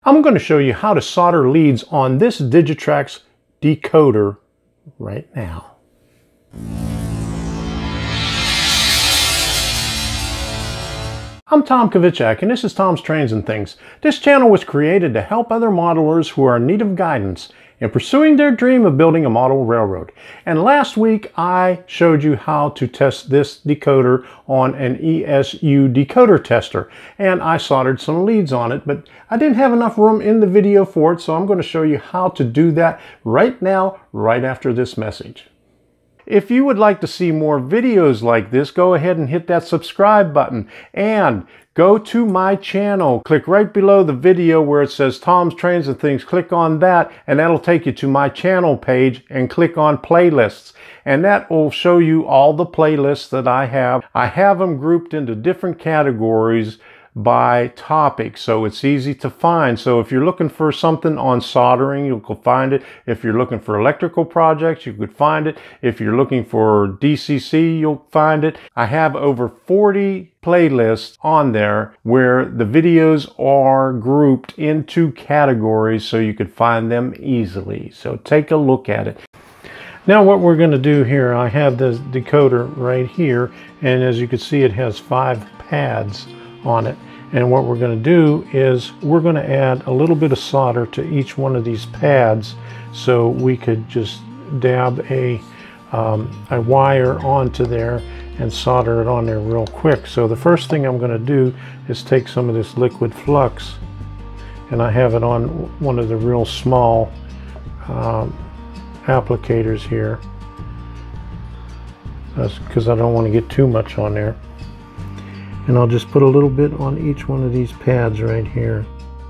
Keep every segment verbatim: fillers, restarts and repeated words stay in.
I'm going to show you how to solder leads on this Digitrax decoder right now. I'm Tom Kvichak, and this is Tom's Trains and Things. This channel was created to help other modelers who are in need of guidance in pursuing their dream of building a model railroad. And last week I showed you how to test this decoder on an E S U decoder tester, and I soldered some leads on it, but I didn't have enough room in the video for it, so I'm going to show you how to do that right now, right after this message. If you would like to see more videos like this, go ahead and hit that subscribe button and go to my channel. Click right below the video where it says Tom's Trains and Things. Click on that and that'll take you to my channel page, and click on playlists. And that will show you all the playlists that I have. I have them grouped into different categories by topic, so it's easy to find. So if you're looking for something on soldering, you can find it. If you're looking for electrical projects, you could find it. If you're looking for D C C, you'll find it. I have over forty playlists on there where the videos are grouped into categories so you could find them easily. So take a look at it. Now what we're going to do here, I have this decoder right here, and as you can see it has five pads on it. And what we're going to do is we're going to add a little bit of solder to each one of these pads, so we could just dab a, um, a wire onto there and solder it on there real quick. So the first thing I'm going to do is take some of this liquid flux, and I have it on one of the real small um, applicators here. That's because I don't want to get too much on there. And I'll just put a little bit on each one of these pads right here.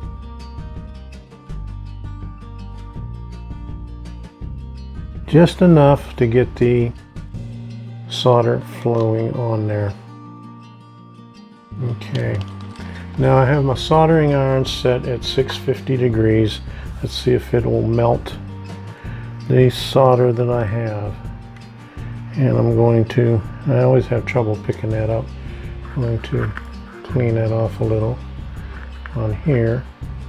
Just enough to get the solder flowing on there. Okay. Now I have my soldering iron set at six fifty degrees. Let's see if it will melt the solder that I have. And I'm going to, I always have trouble picking that up. I'm going to clean that off a little on here.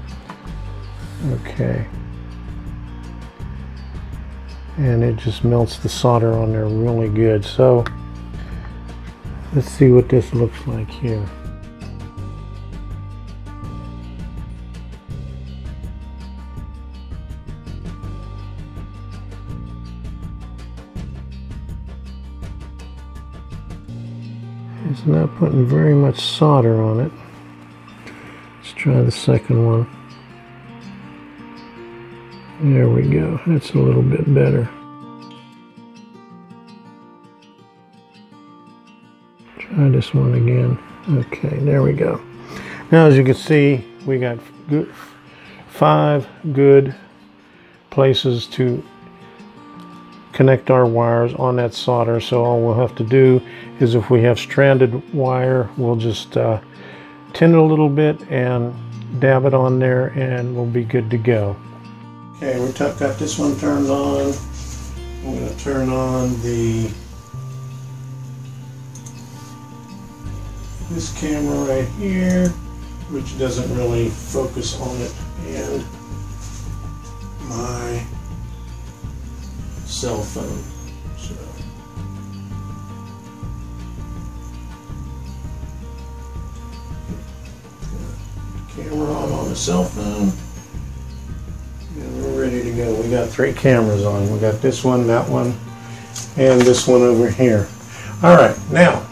Okay. And it just melts the solder on there really good. So let's see what this looks like here. It's not putting very much solder on it. Let's try the second one. There we go. That's a little bit better. Try this one again. Okay, there we go. Now as you can see, we got good, five good places to connect our wires on that solder. So all we'll have to do is, if we have stranded wire, we'll just uh, tin it a little bit and dab it on there, and we'll be good to go. Okay, we've got this one turned on. I'm going to turn on the this camera right here, which doesn't really focus on it, and my cell phone. So camera on on the cell phone, and we're ready to go. We got three cameras on. We got this one, that one, and this one over here. All right, now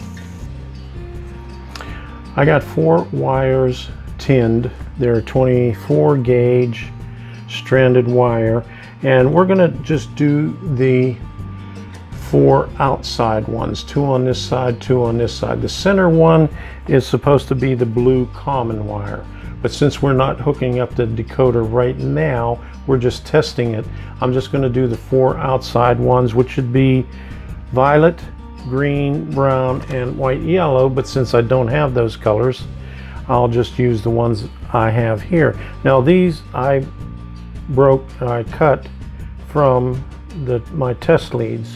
I got four wires tinned. They're twenty-four gauge stranded wire. And we're going to just do the four outside ones, two on this side, two on this side. The center one is supposed to be the blue common wire, but since we're not hooking up the decoder right now, we're just testing it. I'm just going to do the four outside ones, which should be violet, green, brown, and white yellow, but since I don't have those colors, I'll just use the ones I have here. Now these I broke, I cut from the my test leads.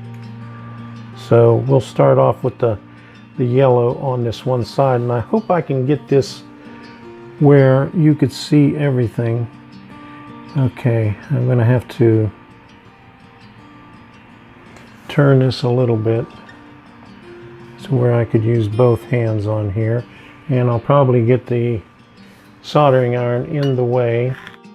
So we'll start off with the the yellow on this one side, and I hope I can get this where you could see everything. Okay, I'm going to have to turn this a little bit to where I could use both hands on here, and I'll probably get the soldering iron in the way.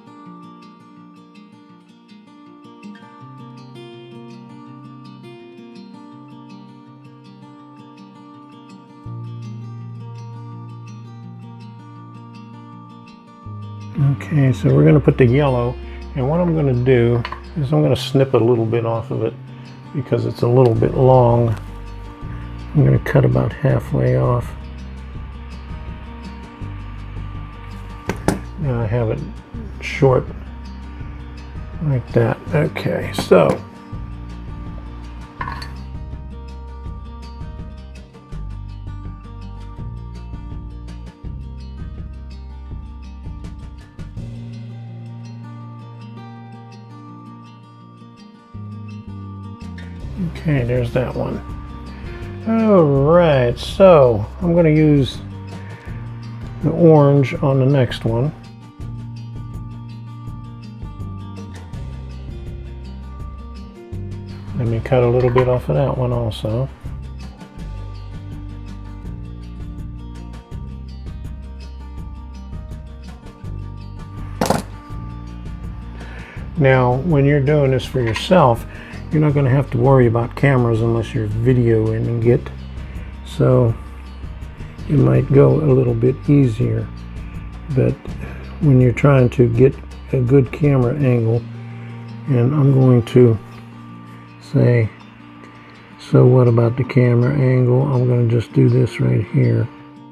Okay, so we're going to put the yellow, and what I'm going to do is I'm going to snip a little bit off of it because it's a little bit long. I'm going to cut about halfway off. Now I have it short like that. Okay, so okay, there's that one. Alright, so I'm going to use the orange on the next one. Let me cut a little bit off of that one also. Now, when you're doing this for yourself, you're not going to have to worry about cameras unless you're videoing it, so it might go a little bit easier. But when you're trying to get a good camera angle, and I'm going to say, so what about the camera angle? I'm going to just do this right here.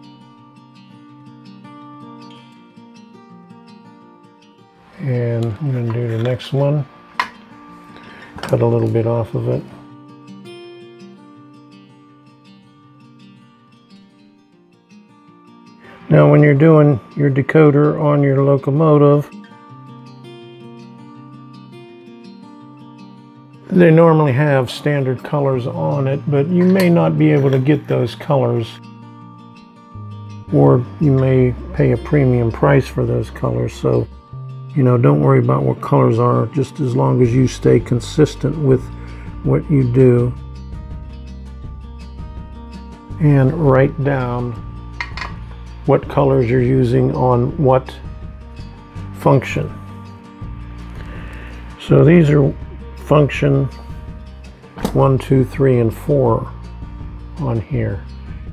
And I'm going to do the next one. Cut a little bit off of it. Now when you're doing your decoder on your locomotive, they normally have standard colors on it, but you may not be able to get those colors, or you may pay a premium price for those colors. So, you know, don't worry about what colors are, just as long as you stay consistent with what you do. And write down what colors you're using on what function. So these are function one, two, three, and four on here.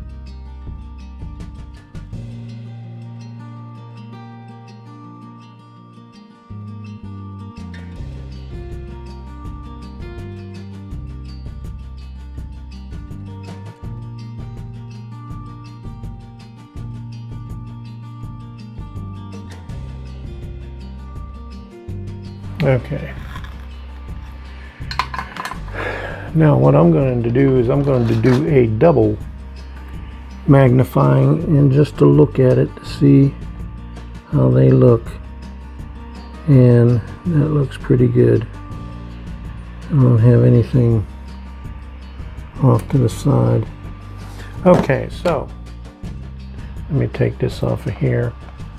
Okay. Now what I'm going to do is I'm going to do a double magnifying, and just to look at it to see how they look, and that looks pretty good. I don't have anything off to the side. Okay, so let me take this off of here.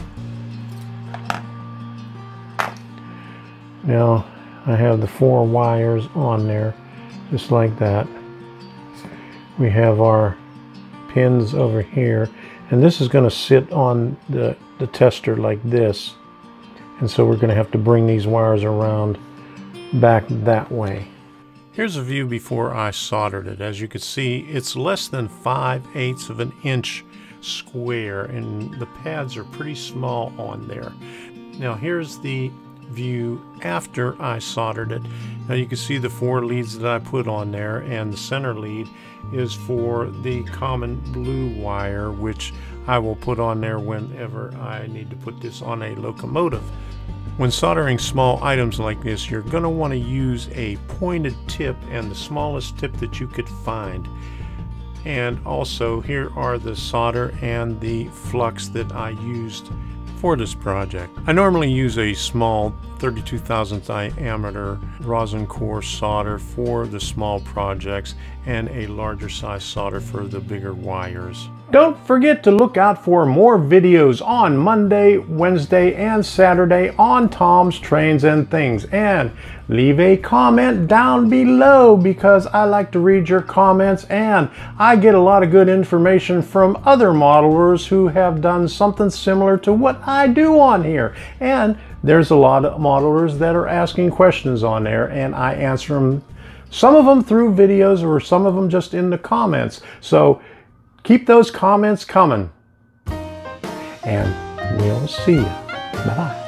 Now I have the four wires on there, just like that. We have our pins over here, and this is going to sit on the, the tester like this, and so we're going to have to bring these wires around back that way. Here's a view before I soldered it. As you can see, it's less than five eighths of an inch square, and the pads are pretty small on there. Now here's the view after I soldered it. Now you can see the four leads that I put on there, and the center lead is for the common blue wire, which I will put on there whenever I need to put this on a locomotive. When soldering small items like this, you're going to want to use a pointed tip, and the smallest tip that you could find. And also, here are the solder and the flux that I used for this project. I normally use a small thirty-two thousandth diameter rosin core solder for the small projects, and a larger size solder for the bigger wires. Don't forget to look out for more videos on Monday, Wednesday, and Saturday on Tom's Trains and Things. And leave a comment down below because I like to read your comments and I get a lot of good information from other modelers who have done something similar to what I do on here. And there's a lot of modelers that are asking questions on there and I answer them, some of them through videos or some of them just in the comments. So keep those comments coming, and we'll see you. Bye-bye.